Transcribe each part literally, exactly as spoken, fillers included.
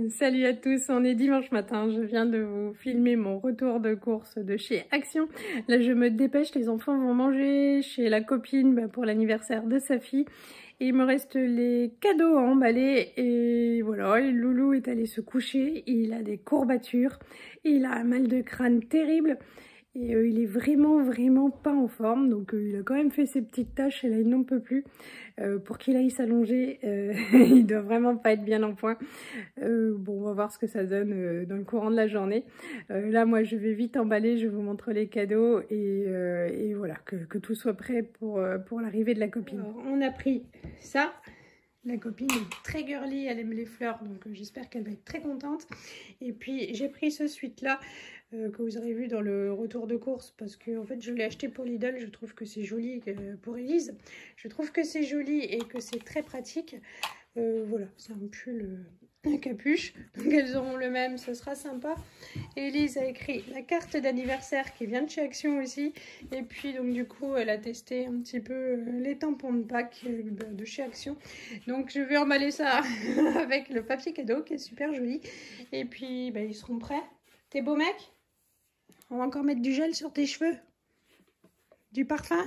Salut à tous, on est dimanche matin, je viens de vous filmer mon retour de course de chez Action. Là je me dépêche, les enfants vont manger chez la copine bah, pour l'anniversaire de sa fille. Et il me reste les cadeaux à emballer et voilà, et Loulou est allé se coucher, il a des courbatures, il a un mal de crâne terrible. Et euh, il est vraiment vraiment pas en forme, donc euh, il a quand même fait ses petites tâches et là il n'en peut plus. Euh, pour qu'il aille s'allonger, euh, il doit vraiment pas être bien en point. Euh, bon, on va voir ce que ça donne euh, dans le courant de la journée. Euh, là moi je vais vite emballer, je vous montre les cadeaux et, euh, et voilà, que, que tout soit prêt pour, euh, pour l'arrivée de la copine. Alors, on a pris ça. La copine est très girly, elle aime les fleurs, donc euh, j'espère qu'elle va être très contente. Et puis j'ai pris ce sweat-là, euh, que vous aurez vu dans le retour de course, parce que en fait je l'ai acheté pour Lidl, je trouve que c'est joli, euh, pour Elise. Je trouve que c'est joli et que c'est très pratique. Euh, voilà, c'est un pull euh, à capuche, donc elles auront le même, ce sera sympa. Elise a écrit la carte d'anniversaire qui vient de chez Action aussi, et puis donc du coup elle a testé un petit peu euh, les tampons de Pâques euh, de chez Action, donc je vais emballer ça avec le papier cadeau qui est super joli, et puis bah, ils seront prêts. T'es beau mec? On va encore mettre du gel sur tes cheveux, du parfum.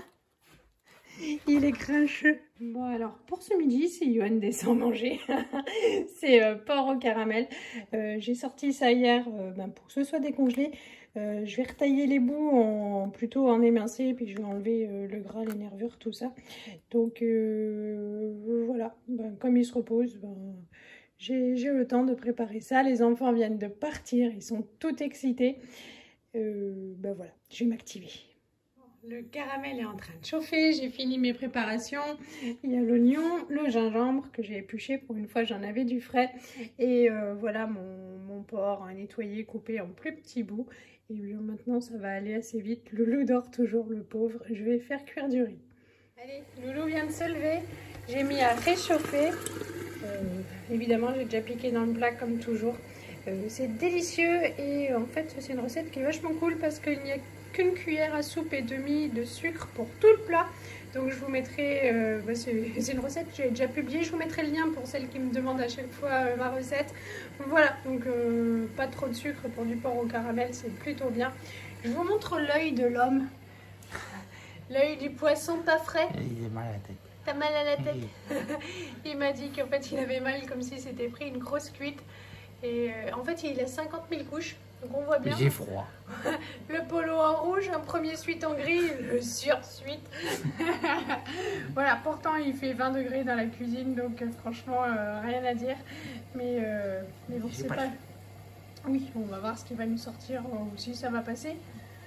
Il est grincheux. Bon alors pour ce midi, si Johan descend manger, c'est euh, porc au caramel. Euh, J'ai sorti ça hier euh, ben, pour que ce soit décongelé. Euh, je vais retailler les bouts en, plutôt en émincé, puis je vais enlever euh, le gras, les nervures, tout ça. Donc euh, voilà, ben, comme il se repose, ben, j'ai le temps de préparer ça. Les enfants viennent de partir, ils sont tout excités. Euh, ben voilà, je vais m'activer. Le caramel est en train de chauffer, j'ai fini mes préparations. Il y a l'oignon, le gingembre que j'ai épluché, pour une fois j'en avais du frais. Et euh, voilà mon, mon porc à nettoyer, coupé en plus petits bouts. Et bien, maintenant ça va aller assez vite. Loulou dort toujours, le pauvre. Je vais faire cuire du riz. Allez, Loulou vient de se lever. J'ai mis à réchauffer. Euh, évidemment j'ai déjà piqué dans le plat comme toujours. Euh, c'est délicieux et en fait c'est une recette qui est vachement cool parce qu'il n'y a qu'une cuillère à soupe et demi de sucre pour tout le plat. Donc je vous mettrai, euh, bah c'est une recette que j'ai déjà publiée, je vous mettrai le lien pour celles qui me demandent à chaque fois euh, ma recette. Voilà, donc euh, pas trop de sucre pour du porc au caramel, c'est plutôt bien. Je vous montre l'œil de l'homme. L'œil du poisson pas frais. Il a mal à la tête. T'as mal à la tête? Il m'a dit qu'en fait il avait mal comme si c'était pris une grosse cuite. Et euh, en fait il a cinquante mille couches, donc on voit bien. J'ai froid. Le polo en rouge, un premier suite en gris, le sur-suite. Voilà, pourtant il fait vingt degrés dans la cuisine, donc euh, franchement euh, rien à dire. Mais, euh, mais bon, c'est pas... pas... Oui, on va voir ce qui va nous sortir, ou si ça va passer.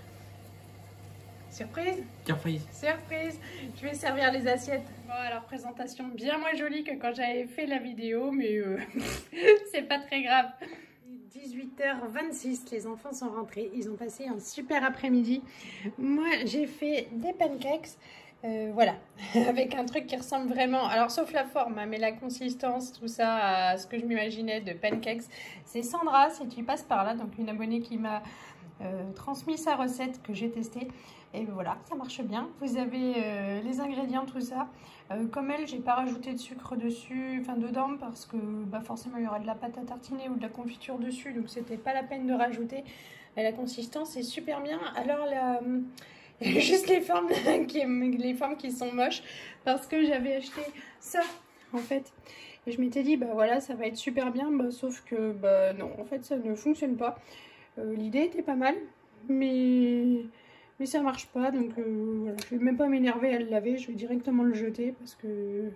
Surprise! Surprise! Surprise! Je vais servir les assiettes. Bon, alors présentation bien moins jolie que quand j'avais fait la vidéo, mais euh, c'est pas très grave. dix-huit heures vingt-six, les enfants sont rentrés. Ils ont passé un super après-midi. Moi, j'ai fait des pancakes. Euh, voilà, avec un truc qui ressemble vraiment, alors sauf la forme, hein, mais la consistance, tout ça, à ce que je m'imaginais de pancakes. C'est Sandra, si tu passes par là, donc une abonnée qui m'a euh, transmis sa recette que j'ai testée. Et voilà, ça marche bien. Vous avez euh, les ingrédients, tout ça. Euh, comme elle, j'ai pas rajouté de sucre dessus, enfin dedans, parce que bah, forcément il y aura de la pâte à tartiner ou de la confiture dessus, donc c'était pas la peine de rajouter. Et la consistance est super bien. Alors la... juste les formes qui, les formes qui sont moches, parce que j'avais acheté ça en fait. Et je m'étais dit, bah voilà, ça va être super bien, bah, sauf que bah non, en fait ça ne fonctionne pas. Euh, L'idée était pas mal, mais... Mais ça marche pas, donc euh, voilà, je vais même pas m'énerver à le laver, je vais directement le jeter parce que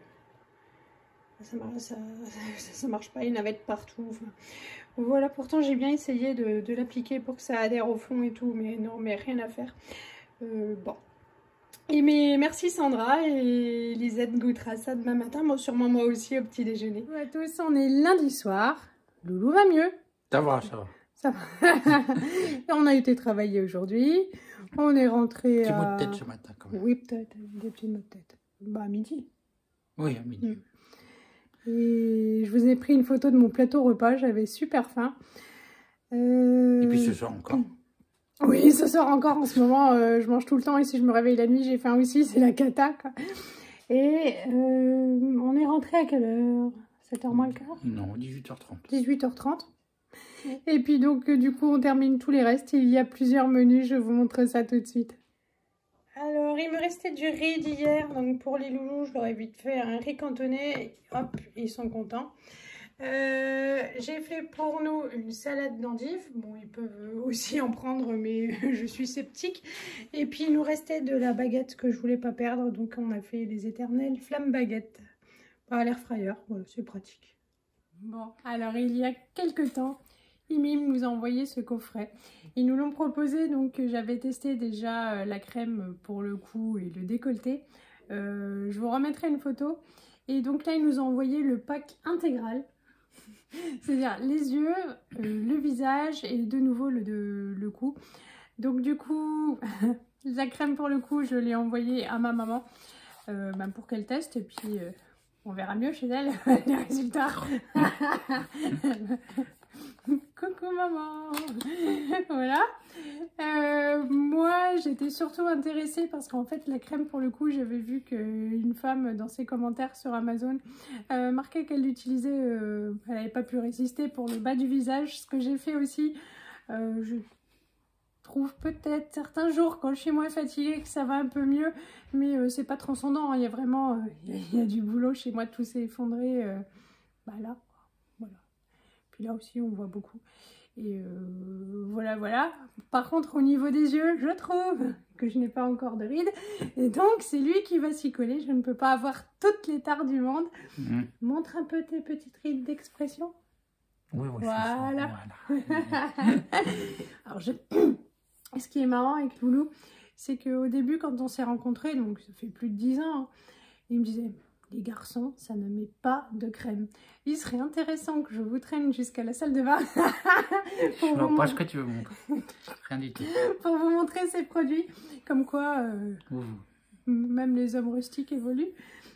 ça, ça, ça, ça marche pas, il navette partout. Enfin, voilà, pourtant j'ai bien essayé de, de l'appliquer pour que ça adhère au fond et tout, mais non, mais rien à faire. Euh, bon. Et mais merci Sandra, et Lisette goûtera ça demain matin, moi sûrement moi aussi au petit déjeuner. Bonjour à tous, on est lundi soir, Loulou va mieux. Ça va, ça va. Ça va. On a été travailler aujourd'hui. On est rentré. Petit à... mot de tête ce matin quand même. Oui, peut-être, des petits mots de tête. Bah, à midi. Oui, à midi. Mm. Et je vous ai pris une photo de mon plateau repas. J'avais super faim. Euh... Et puis ce soir encore. Oui, ce soir encore. En ce moment, euh, je mange tout le temps. Et si je me réveille la nuit, j'ai faim aussi. C'est la cata, quoi. Et euh, on est rentré à quelle heure? sept heures moins le quart? Non, dix-huit heures trente. dix-huit heures trente. Et puis donc, euh, du coup, on termine tous les restes. Il y a plusieurs menus, je vous montre ça tout de suite. Alors, il me restait du riz d'hier. Donc, pour les loulous, je leur ai vite fait un riz cantonné. Hop, ils sont contents. Euh, j'ai fait pour nous une salade d'endives. Bon, ils peuvent aussi en prendre, mais je suis sceptique. Et puis, il nous restait de la baguette que je voulais pas perdre. Donc, on a fait les éternelles flammes baguettes à l'air fryer. Voilà, c'est pratique. Bon, alors, il y a quelques temps, Imim nous a envoyé ce coffret. Ils nous l'ont proposé, donc j'avais testé déjà la crème pour le cou et le décolleté. Euh, je vous remettrai une photo. Et donc là, ils nous ont envoyé le pack intégral. C'est-à-dire les yeux, euh, le visage et de nouveau le, de, le cou. Donc du coup, la crème pour le cou, je l'ai envoyée à ma maman euh, bah, pour qu'elle teste. Et puis, euh, on verra mieux chez elle les résultats. Coucou maman. Voilà. Euh, moi, j'étais surtout intéressée parce qu'en fait, la crème pour le coup, j'avais vu qu'une femme dans ses commentaires sur Amazon euh, marquait qu'elle l'utilisait, euh, elle n'avait pas pu résister pour le bas du visage. Ce que j'ai fait aussi, euh, je trouve peut-être certains jours quand je suis moins fatiguée que ça va un peu mieux, mais euh, c'est pas transcendant. Hein. Il y a vraiment, euh, il y a du boulot chez moi, tout s'est effondré. Euh, bah là, voilà. Puis là aussi, on voit beaucoup. Et euh, voilà, voilà. Par contre, au niveau des yeux, je trouve que je n'ai pas encore de rides. Et donc, c'est lui qui va s'y coller. Je ne peux pas avoir toutes les tares du monde. Mmh. Montre un peu tes petites rides d'expression. Oui, oui. Voilà. voilà. Alors, je... ce qui est marrant avec Loulou, c'est qu'au début, quand on s'est rencontrés, donc ça fait plus de dix ans, hein, il me disait... Les garçons, ça ne met pas de crème. Il serait intéressant que je vous traîne jusqu'à la salle de bain. Je ne vois pas ce que tu veux montrer. Rien du tout. Pour vous montrer ces produits. Comme quoi, euh, mmh. même les hommes rustiques évoluent.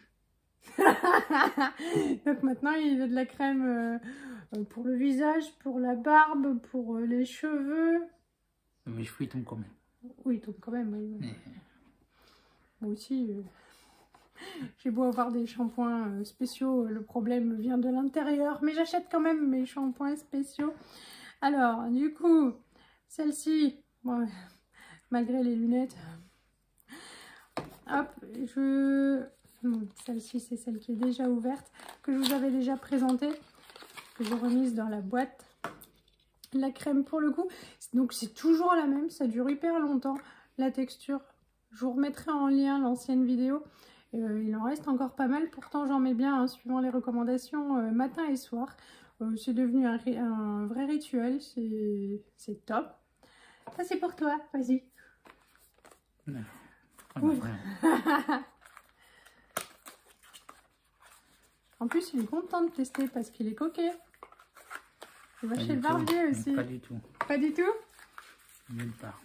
Donc maintenant, il a de la crème euh, pour le visage, pour la barbe, pour euh, les cheveux. Mes cheveux, ils tombent quand même. Oui, ils tombent quand même. Oui. Mais... Moi aussi... Euh... J'ai beau avoir des shampoings spéciaux, le problème vient de l'intérieur, mais j'achète quand même mes shampoings spéciaux. Alors, du coup, celle-ci, bon, malgré les lunettes, hop, je... Bon, celle-ci, c'est celle qui est déjà ouverte, que je vous avais déjà présentée, que j'ai remise dans la boîte. La crème pour le coup, donc c'est toujours la même, ça dure hyper longtemps, la texture. Je vous remettrai en lien l'ancienne vidéo. Euh, il en reste encore pas mal, pourtant j'en mets bien, hein, suivant les recommandations, euh, matin et soir. Euh, c'est devenu un, un vrai rituel, c'est top. Ça c'est pour toi, vas-y. Ouvre. En plus il est content de tester parce qu'il est coquet. Il va pas chez le barbier aussi. Pas du tout. Pas du tout? Nulle part.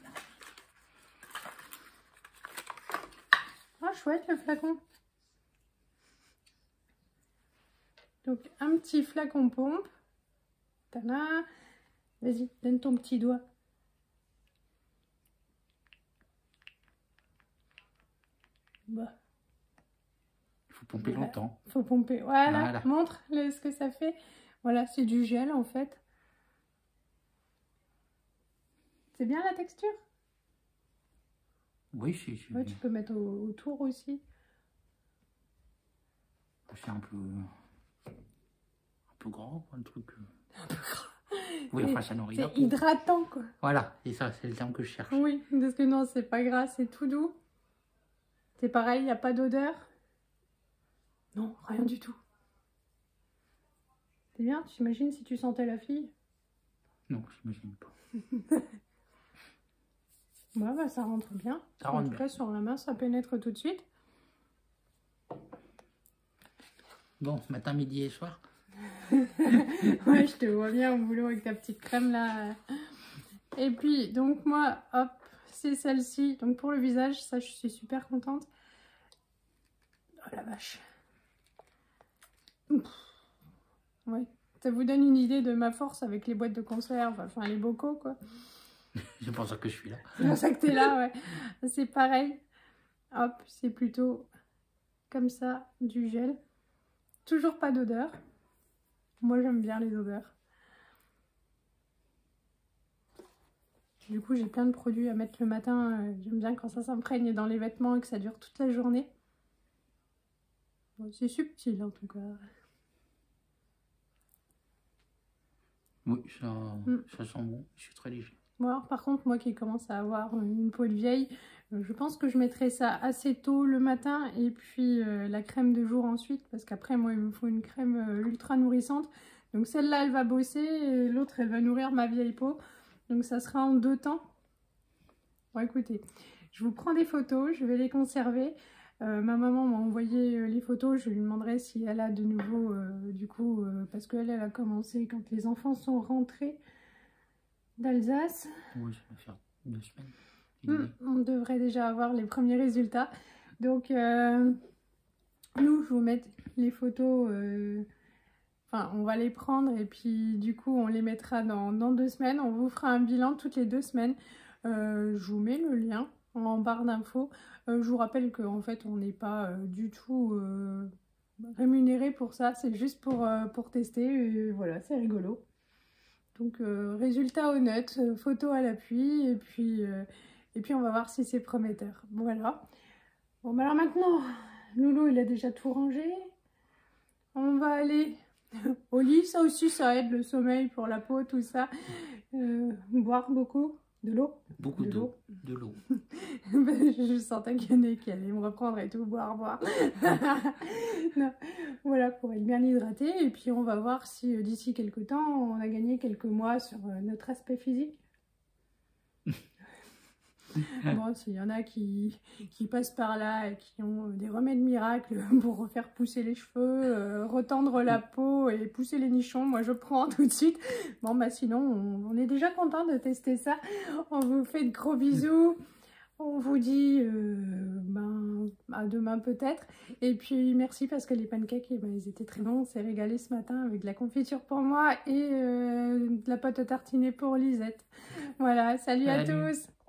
Ah, chouette le flacon. Donc, un petit flacon pompe. Tada. Vas-y, donne ton petit doigt. Bah. Il faut pomper voilà. longtemps. Il faut pomper. Voilà, voilà. Montre ce que ça fait. Voilà, c'est du gel en fait. C'est bien la texture? Oui, si. si. Ouais, tu peux mettre au, autour aussi. C'est un peu... un peu gras, quoi, le truc. Un peu gras. Oui, enfin, ça nourrit la peau. C'est hydratant, quoi. Voilà, c'est ça, c'est le terme que je cherche. Oui, parce que non, c'est pas gras, c'est tout doux. C'est pareil, il n'y a pas d'odeur. Non, rien du tout. C'est bien, tu imagines si tu sentais la fille? Non, j'imagine pas. Ouais, bah, ça rentre bien. Ça rentre en tout cas, sur la main, ça pénètre tout de suite. Bon, matin, midi et soir. Ouais, je te vois bien au boulot avec ta petite crème là. Et puis, donc moi, hop, c'est celle-ci. Donc pour le visage, ça, je suis super contente. Oh la vache. Ouf. Ouais, ça vous donne une idée de ma force avec les boîtes de conserve, enfin les bocaux, quoi. C'est pour ça que je suis là. C'est pour ça que t'es là, ouais. C'est pareil. Hop, c'est plutôt comme ça, du gel. Toujours pas d'odeur. Moi, j'aime bien les odeurs. Du coup, j'ai plein de produits à mettre le matin. Euh, J'aime bien quand ça s'imprègne dans les vêtements et que ça dure toute la journée. Bon, c'est subtil en tout cas. Oui, ça, Mm. ça sent bon. Je suis très léger. Bon, alors, par contre, moi qui commence à avoir une peau de vieille, euh, je pense que je mettrai ça assez tôt le matin et puis euh, la crème de jour ensuite. Parce qu'après, moi, il me faut une crème euh, ultra nourrissante. Donc celle-là, elle va bosser et l'autre, elle va nourrir ma vieille peau. Donc ça sera en deux temps. Bon, écoutez, je vous prends des photos, je vais les conserver. Euh, ma maman m'a envoyé euh, les photos, je lui demanderai si elle a de nouveau, euh, du coup, euh, parce qu'elle, elle a commencé quand les enfants sont rentrés d'Alsace. Oui, ça va faire deux semaines. Mmh, on devrait déjà avoir les premiers résultats. Donc, euh, nous, je vous mets les photos, euh, enfin, on va les prendre et puis du coup, on les mettra dans, dans deux semaines. On vous fera un bilan toutes les deux semaines. Euh, je vous mets le lien en barre d'infos. Euh, je vous rappelle qu'en fait, on n'est pas euh, du tout euh, rémunéré pour ça. C'est juste pour, euh, pour tester. Et voilà, c'est rigolo. Donc, euh, résultat honnête, euh, photo à l'appui. Et puis, euh, et puis, on va voir si c'est prometteur. Voilà. Bon, bah alors maintenant, Loulou, il a déjà tout rangé. On va aller au lit. Ça aussi, ça aide le sommeil pour la peau, tout ça. Euh, boire beaucoup. De l'eau. Beaucoup d'eau. De l'eau. Je sentais qu'il y en a qui allaient me reprendre et tout, boire, boire. Non. Voilà, pour être bien hydraté. Et puis on va voir si euh, d'ici quelques temps, on a gagné quelques mois sur euh, notre aspect physique. Bon, s'il y en a qui, qui passent par là et qui ont des remèdes miracles pour refaire pousser les cheveux, euh, retendre la peau et pousser les nichons, moi je prends tout de suite. Bon, bah sinon, on, on est déjà content de tester ça. On vous fait de gros bisous. On vous dit euh, ben, à demain peut-être. Et puis merci parce que les pancakes, eh ben, ils étaient très bons. On s'est régalé ce matin avec de la confiture pour moi et euh, de la pâte à tartiner pour Lisette. Voilà, salut, salut. À tous.